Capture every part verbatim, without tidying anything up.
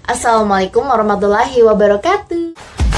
Assalamualaikum warahmatullahi wabarakatuh.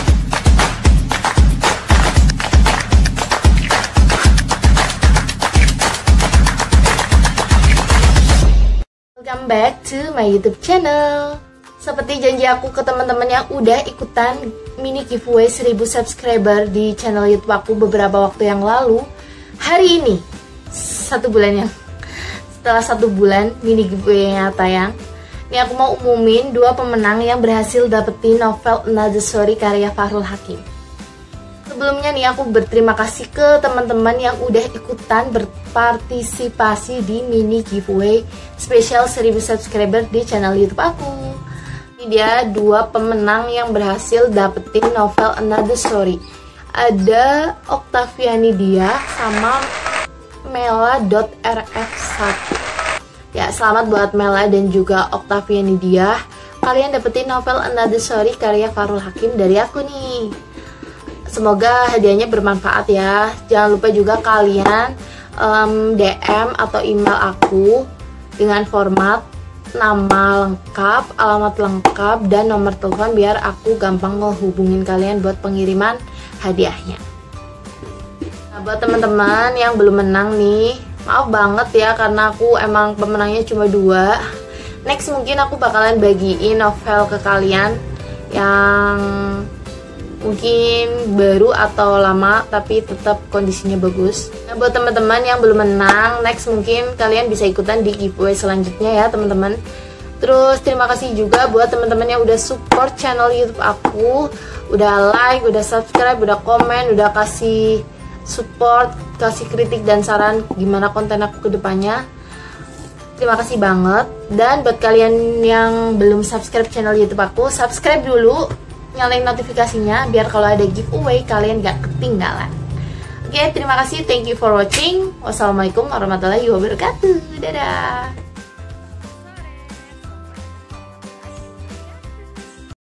Welcome back to my YouTube channel. Seperti janji aku ke teman-teman yang udah ikutan mini giveaway seribu subscriber di channel YouTube aku beberapa waktu yang lalu, hari ini satu bulan yang setelah satu bulan mini giveaway-nya tayang, ini aku mau umumin dua pemenang yang berhasil dapetin novel Another Story karya Fahrul Hakim. Sebelumnya nih aku berterima kasih ke teman-teman yang udah ikutan berpartisipasi di mini giveaway spesial seribu subscriber di channel YouTube aku. Ini dia dua pemenang yang berhasil dapetin novel Another Story. Ada Oktaviani Dia sama Mela.rf satu. Ya, selamat buat Mela dan juga Oktaviani Dia. Kalian dapetin novel Another Story karya Fahrul Hakim dari aku nih. Semoga hadiahnya bermanfaat ya. Jangan lupa juga kalian um, D M atau email aku dengan format nama lengkap, alamat lengkap, dan nomor telepon biar aku gampang ngehubungin kalian buat pengiriman hadiahnya. Nah, buat teman-teman yang belum menang nih, maaf banget ya karena aku emang pemenangnya cuma dua. Next mungkin aku bakalan bagiin novel ke kalian yang mungkin baru atau lama tapi tetap kondisinya bagus. Nah, buat teman-teman yang belum menang, next mungkin kalian bisa ikutan di giveaway selanjutnya ya teman-teman. Terus terima kasih juga buat teman-teman yang udah support channel YouTube aku, udah like, udah subscribe, udah komen, udah kasih support, kasih kritik dan saran gimana konten aku ke depannya. Terima kasih banget. Dan buat kalian yang belum subscribe channel YouTube aku, subscribe dulu, nyalain notifikasinya biar kalau ada giveaway kalian gak ketinggalan. Oke, terima kasih, thank you for watching. Wassalamualaikum warahmatullahi wabarakatuh. Dadah.